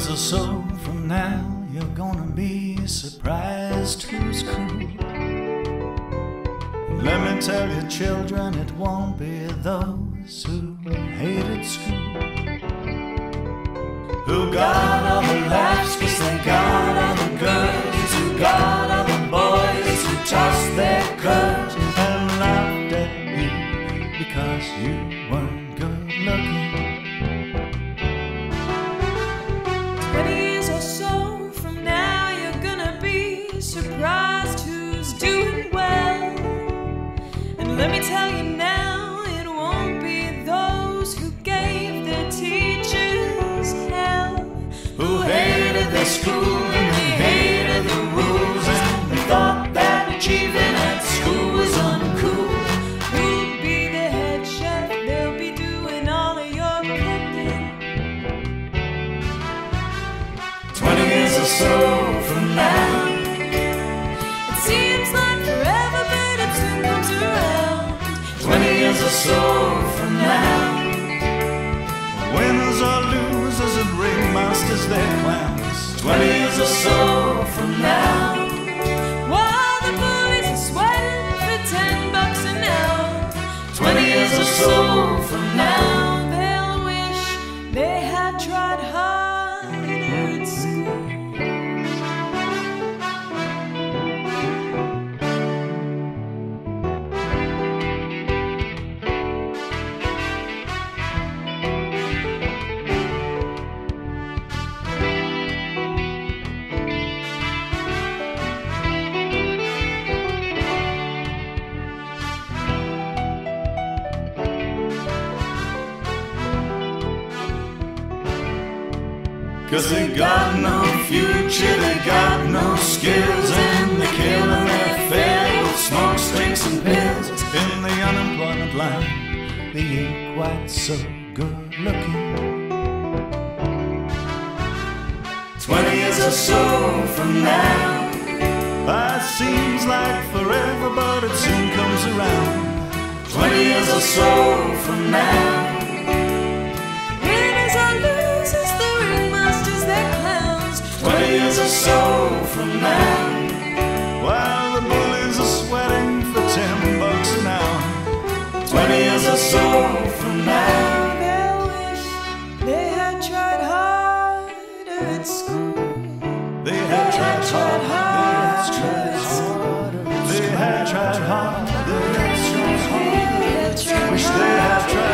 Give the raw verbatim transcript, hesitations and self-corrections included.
years or so from now, you're gonna be surprised who's cool. Let me tell you, children, it won't be those who hated school, who got all the laughs cause they got all the girls, who got all the boys who tossed their courage and laughed at you because you weren't good looking. Twenty years or so from now, you're gonna be surprised who's doing well. And let me tell you now, it won't be those who gave their teachers hell, who hated their school and they hated the rules, and they thought that achieving at school was uncool. who'd be the head chef, they'll be doing all of your cooking. Twenty years or so from now, It seems like forever, but it soon comes around. twenty years or so from now, winners or losers and ringmasters, they're clowns. Twenty years or so from now, While the boys are sweating for ten bucks an hour, twenty years or so from now, they'll wish they had tried harder at school. cause they got no future, they got no skills, and they're killing their fare with smoke, drinks, and pills. In the unemployment line, they ain't quite so good looking. Twenty years or so from now, that seems like forever, but it soon comes around. Twenty years or so from now, Winners or losers, the ringmasters, they're clowns. twenty years or so from now, while the bullies are sweating for ten bucks an hour. Twenty years or so from now, They'll wish they had tried harder at school. they had tried tried harder, they had tried harder, they had tried harder, they had tried harder, wish they had tried